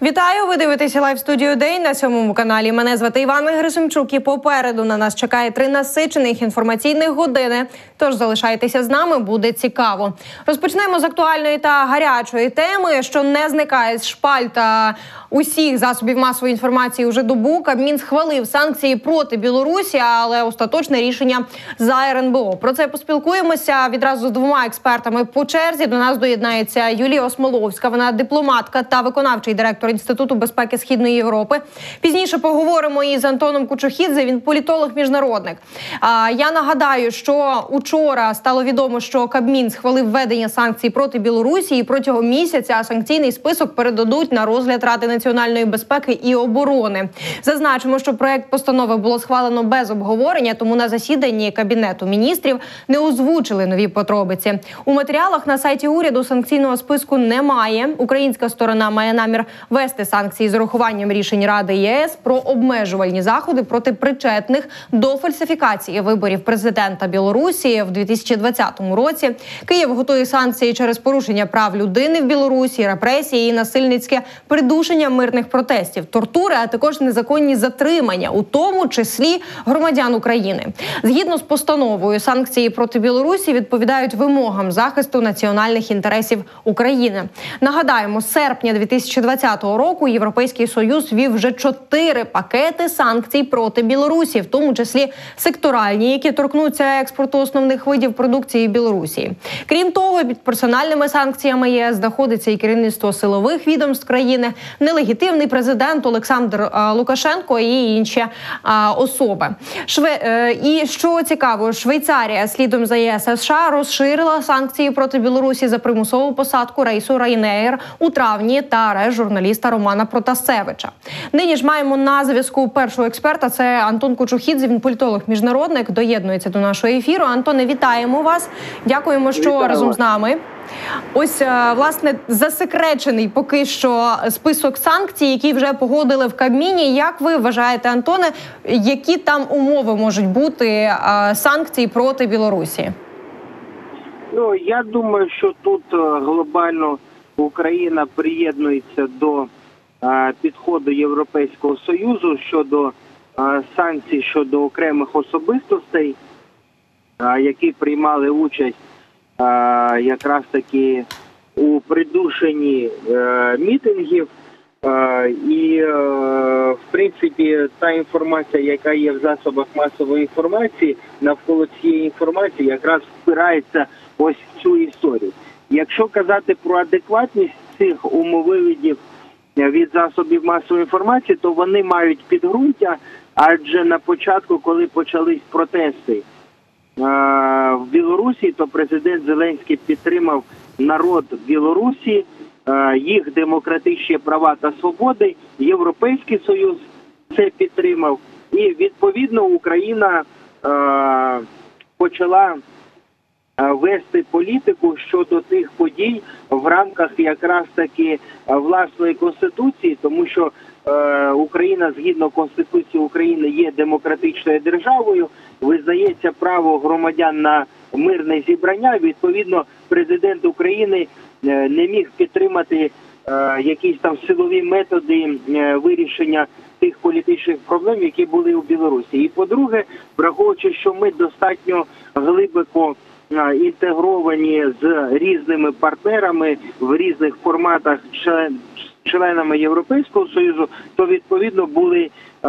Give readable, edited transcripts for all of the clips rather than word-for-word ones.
Вітаю! Ви дивитеся лайв-студію «День» на 7-му каналі. Мене звати Івана Герасимчук і попереду на нас чекає 3 насичених інформаційних години. Тож залишайтеся з нами, буде цікаво. Розпочнемо з актуальної та гарячої теми, що не зникає з шпальт усіх засобів масової інформації уже добу. Кабмін схвалив санкції проти Білорусі, але остаточне рішення за РНБО. Про це поспілкуємося відразу з 2 експертами по черзі. До нас доєднається Юлія Осмоловська. Вона дипломатка та виконавчий директор Інституту безпеки Східної Європи. Пізніше поговоримо із Антоном Кучухідзе, він політолог-міжнародник. Я нагадаю, що учора стало відомо, що Кабмін схвалив введення санкцій проти Білорусі, і протягом місяця санкційний список передадуть на розгляд Ради національної безпеки і оборони. Зазначимо, що проект постанови було схвалено без обговорення, тому на засіданні Кабінету міністрів не озвучили нові подробиці. У матеріалах на сайті уряду санкційного списку немає. Українська сторона має намір ввести санкції з урахуванням рішень Ради ЄС про обмежувальні заходи проти причетних до фальсифікації виборів президента Білорусі в 2020 році. Київ готує санкції через порушення прав людини в Білорусі, репресії і насильницьке придушення мирних протестів, тортури, а також незаконні затримання, у тому числі громадян України. Згідно з постановою, санкції проти Білорусі відповідають вимогам захисту національних інтересів України. Нагадаємо, з серпня 2020 року Європейський Союз ввів вже 4 пакети санкцій проти Білорусі, в тому числі секторальні, які торкнуться експорту основних видів продукції Білорусі. Крім того, під персональними санкціями ЄС знаходиться і керівництво силових відомств країни, нелегітимний президент Олександр Лукашенко і інші особи. І що цікаво, Швейцарія слідом за ЄС і США розширила санкції проти Білорусі за примусову посадку рейсу Ryanair у травні та арешт журналіста Романа Протасевича. Нині ж маємо на зв'язку першого експерта, це Антон Кучухідзе, він політолог-міжнародник, доєднується до нашого ефіру. Антоне, вітаємо вас. Дякуємо, що разом з нами. Ось, власне, засекречений поки що список санкцій, які вже погодили в Кабміні. Як ви вважаєте, Антоне, які там умови можуть бути санкцій проти Білорусі? Ну, я думаю, що тут глобально Україна приєднується до підходу Європейського Союзу щодо санкцій щодо окремих особистостей, які приймали участь якраз таки у придушенні мітингів. І, в принципі, та інформація, яка є в засобах масової інформації, навколо цієї інформації якраз впирається ось в цю історію. Якщо казати про адекватність цих умовивідів від засобів масової інформації, то вони мають підґрунтя, адже на початку, коли почались протести в Білорусі, то президент Зеленський підтримав народ Білорусі, їх демократичні права та свободи, Європейський Союз це підтримав. І, відповідно, Україна почала вести політику щодо тих подій в рамках якраз таки власної Конституції, тому що Україна, згідно Конституції України, є демократичною державою, визнається право громадян на мирне зібрання. Відповідно, президент України не міг підтримати якісь там силові методи вирішення тих політичних проблем, які були у Білорусі. І, по-друге, враховуючи, що ми достатньо глибоко інтегровані з різними партнерами в різних форматах, членами Європейського Союзу, то відповідно були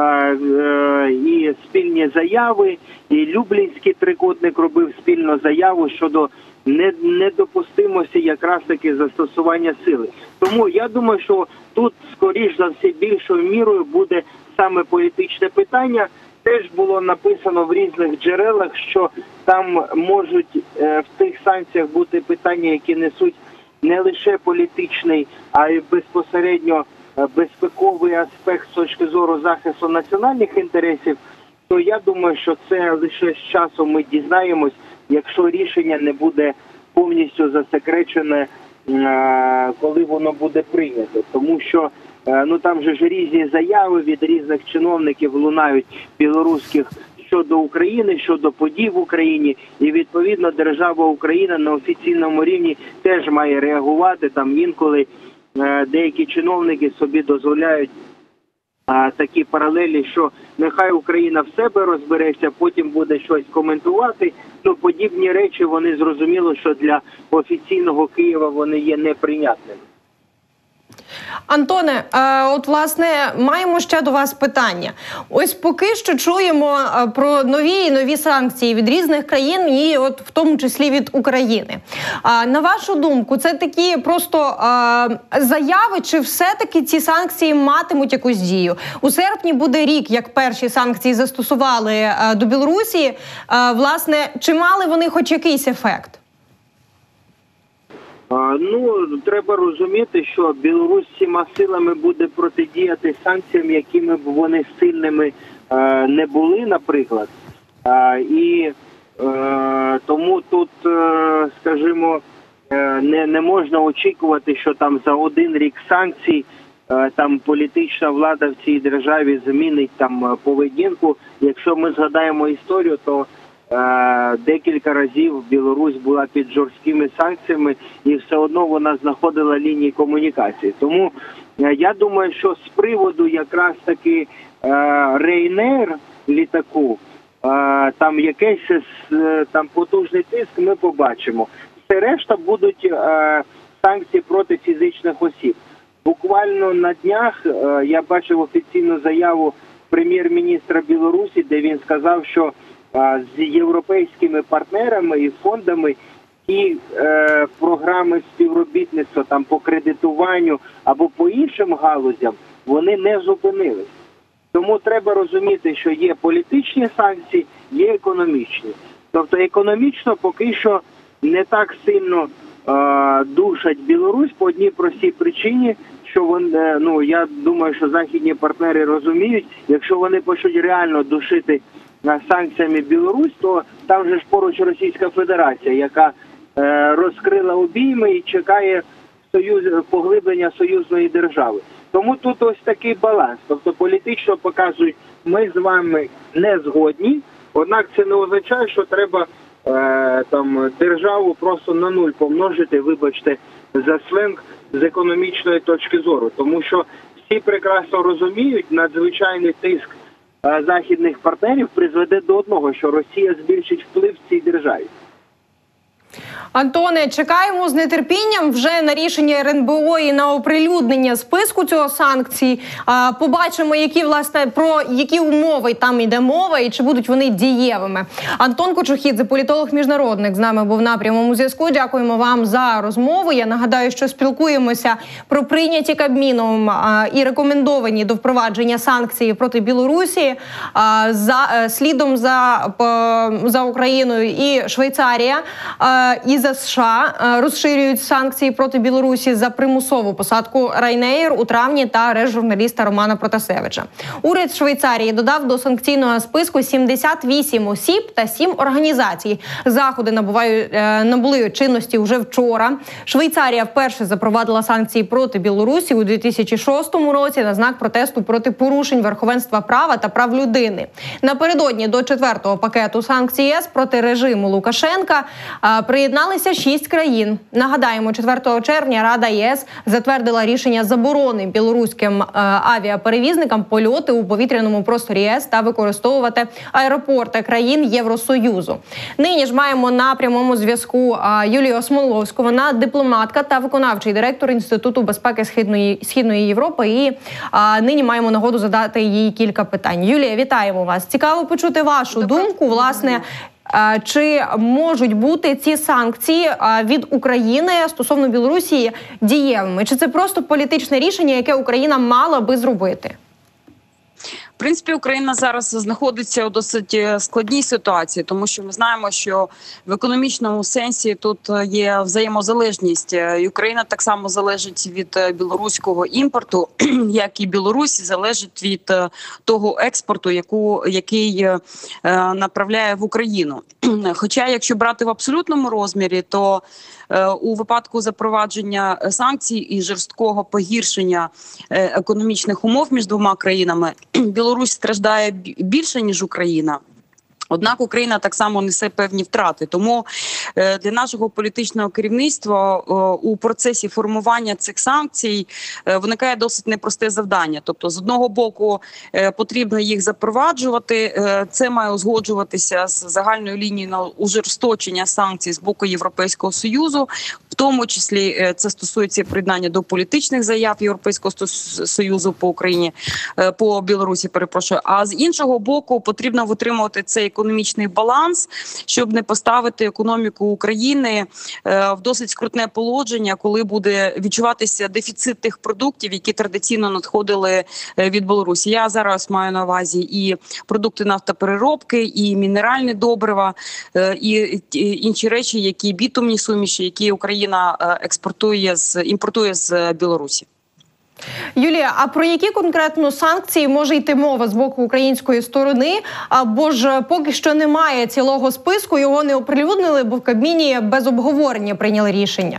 і спільні заяви, і Люблінський трикутник робив спільну заяву щодо недопустимості якраз таки застосування сили. Тому я думаю, що тут, скоріш за все, більшою мірою буде саме політичне питання. Теж було написано в різних джерелах, що там можуть в тих санкціях бути питання, які несуть не лише політичний, а й безпосередньо безпековий аспект з точки зору захисту національних інтересів, то я думаю, що це лише з часом ми дізнаємось, якщо рішення не буде повністю засекречене, коли воно буде прийнято. Тому що там же ж різні заяви від різних чиновників лунають білоруських щодо України, щодо подій в Україні, і відповідно держава Україна на офіційному рівні теж має реагувати. Там інколи деякі чиновники собі дозволяють такі паралелі, що нехай Україна в себе розбереться, потім буде щось коментувати. Ну, подібні речі, вони зрозуміло, що для офіційного Києва вони є неприйнятними. Антоне, от, власне, маємо ще до вас питання. Ось поки що чуємо про нові санкції від різних країн і от в тому числі від України. На вашу думку, це такі просто заяви, чи все-таки ці санкції матимуть якусь дію? У серпні буде рік, як перші санкції застосували до Білорусі. Власне, чи мали вони хоч якийсь ефект? Ну, треба розуміти, що Білорусь всіма силами буде протидіяти санкціям, якими б вони сильними не були, наприклад. І тому тут, скажімо, не можна очікувати, що там за один рік санкцій там політична влада в цій державі змінить там поведінку. Якщо ми згадаємо історію, то декілька разів Білорусь була під жорсткими санкціями і все одно вона знаходила лінії комунікації. Тому я думаю, що з приводу якраз таки Ryanair літаку, там якийсь там потужний тиск ми побачимо. Все решта будуть санкції проти фізичних осіб. Буквально на днях я бачив офіційну заяву прем'єр-міністра Білорусі, де він сказав, що з європейськими партнерами і фондами ті програми співробітництва там по кредитуванню або по іншим галузям, вони не зупинились. Тому треба розуміти, що є політичні санкції, є економічні. Тобто економічно поки що не так сильно душать Білорусь по одній простій причині, що вони, ну, я думаю, що західні партнери розуміють, якщо вони почнуть реально душити санкціями Білорусь, то там же ж поруч Російська Федерація, яка розкрила обійми і чекає поглиблення союзної держави. Тому тут ось такий баланс. Тобто політично показують, ми з вами не згодні, однак це не означає, що треба там державу просто на нуль помножити, вибачте, за сленг з економічної точки зору. Тому що всі прекрасно розуміють, надзвичайний тиск західних партнерів призведе до одного, що Росія збільшить вплив в цій державі. Антоне, чекаємо з нетерпінням вже на рішення РНБО і на оприлюднення списку цього санкцій. Побачимо, про які умови там йде мова і чи будуть вони дієвими. Антон Кочухідзе, політолог-міжнародник, з нами був на прямому зв'язку. Дякуємо вам за розмову. Я нагадаю, що спілкуємося про прийняті Кабміном і рекомендовані до впровадження санкцій проти Білорусі. Слідом за Україною і Швейцарія, і за США розширюють санкції проти Білорусі за примусову посадку Ryanair у травні та арешт журналіста Романа Протасевича. Уряд Швейцарії додав до санкційного списку 78 осіб та 7 організацій. Заходи набули чинності вже вчора. Швейцарія вперше запровадила санкції проти Білорусі у 2006 році на знак протесту проти порушень верховенства права та прав людини. Напередодні до 4-го пакету санкцій ЄС проти режиму Лукашенка приєдналися 6 країн. Нагадаємо, 4 червня Рада ЄС затвердила рішення заборони білоруським авіаперевізникам польоти у повітряному просторі ЄС та використовувати аеропорти країн Євросоюзу. Нині ж маємо на прямому зв'язку Юлію Осмоловську. Вона дипломатка та виконавчий директор Інституту безпеки Східної Європи. І нині маємо нагоду задати їй кілька питань. Юлія, вітаємо вас. Цікаво почути вашу думку, власне, чи можуть бути ці санкції від України стосовно Білорусі дієвими? Чи це просто політичне рішення, яке Україна мала би зробити? В принципі, Україна зараз знаходиться у досить складній ситуації, тому що ми знаємо, що в економічному сенсі тут є взаємозалежність. І Україна так само залежить від білоруського імпорту, як і Білорусь залежить від того експорту, який направляє в Україну. Хоча, якщо брати в абсолютному розмірі, то у випадку запровадження санкцій і жорсткого погіршення економічних умов між двома країнами Білорусь страждає більше, ніж Україна. Однак Україна так само несе певні втрати. Тому для нашого політичного керівництва у процесі формування цих санкцій виникає досить непросте завдання. Тобто, з одного боку, потрібно їх запроваджувати, це має узгоджуватися з загальною лінією ужорсточення санкцій з боку Європейського Союзу, в тому числі це стосується приєднання до політичних заяв Європейського Союзу по Україні, по Білорусі, перепрошую. А з іншого боку, потрібно витримувати цей економічний баланс, щоб не поставити економіку України в досить скрутне положення, коли буде відчуватися дефіцит тих продуктів, які традиційно надходили від Білорусі. Я зараз маю на увазі і продукти нафтопереробки, і мінеральні добрива, і інші речі, які бітумні суміші, які Україна імпортує з Білорусі. Юлія, а про які конкретно санкції може йти мова з боку української сторони? Або ж поки що немає цілого списку, його не оприлюднили, бо в Кабміні без обговорення прийняли рішення?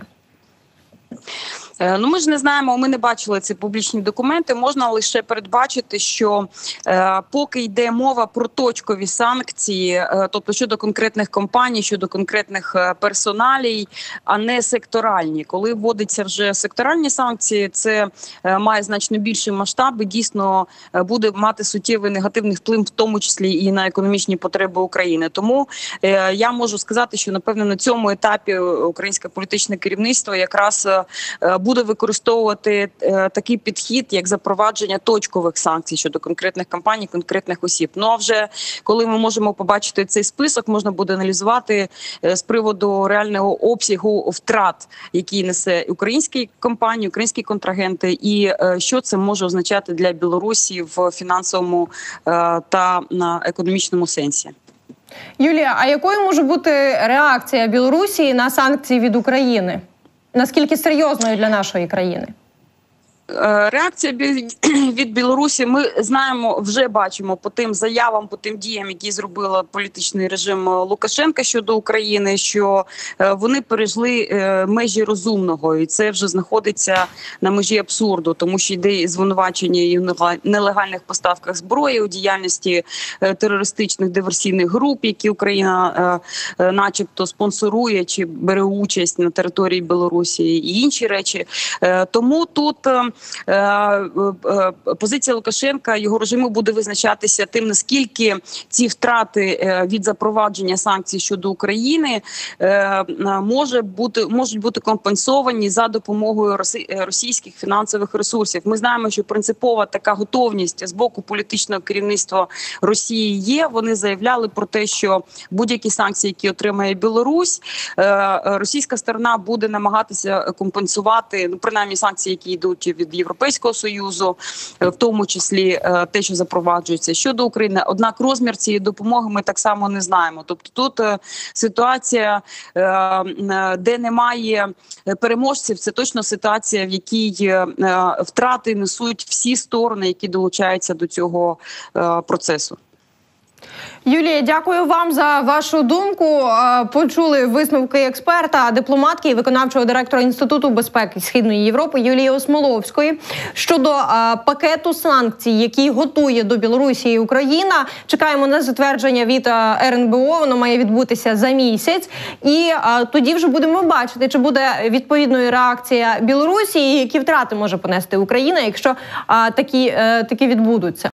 Ну, ми ж не знаємо, ми не бачили ці публічні документи. Можна лише передбачити, що поки йде мова про точкові санкції, тобто щодо конкретних компаній, щодо конкретних персоналій, а не секторальні. Коли вводяться вже секторальні санкції, це має значно більший масштаб і дійсно буде мати суттєвий негативний вплив, в тому числі і на економічні потреби України. Тому я можу сказати, що, напевно, на цьому етапі українське політичне керівництво якраз буде використовувати такий підхід, як запровадження точкових санкцій щодо конкретних компаній, конкретних осіб. Ну а вже коли ми можемо побачити цей список, можна буде аналізувати з приводу реального обсягу втрат, які несе українські компанії, українські контрагенти, і що це може означати для Білорусі в фінансовому та на економічному сенсі. Юлія, а якою може бути реакція Білорусі на санкції від України? Наскільки серйозною для нашої країни? Реакція від Білорусі, ми знаємо, вже бачимо по тим заявам, по тим діям, які зробила політичний режим Лукашенка щодо України, що вони перейшли межі розумного, і це вже знаходиться на межі абсурду, тому що йде звинувачення і в нелегальних поставках зброї, у діяльності терористичних диверсійних груп, які Україна начебто спонсорує чи бере участь на території Білорусі, і інші речі. Тому тут позиція Лукашенка, його режиму буде визначатися тим, наскільки ці втрати від запровадження санкцій щодо України можуть бути компенсовані за допомогою російських фінансових ресурсів. Ми знаємо, що принципова така готовність з боку політичного керівництва Росії є. Вони заявляли про те, що будь-які санкції, які отримає Білорусь, російська сторона буде намагатися компенсувати, ну, принаймні санкції, які йдуть від Європейського Союзу, в тому числі те, що запроваджується щодо України. Однак розмір цієї допомоги ми так само не знаємо. Тобто тут ситуація, де немає переможців, це точно ситуація, в якій втрати несуть всі сторони, які долучаються до цього процесу. Юлія, дякую вам за вашу думку. Почули висновки експерта, дипломатки і виконавчого директора Інституту безпеки Східної Європи Юлії Осмоловської щодо пакету санкцій, який готує до Білорусі і Україна. Чекаємо на затвердження від РНБО, воно має відбутися за місяць. І тоді вже будемо бачити, чи буде відповідною реакція Білорусі і які втрати може понести Україна, якщо такі відбудуться.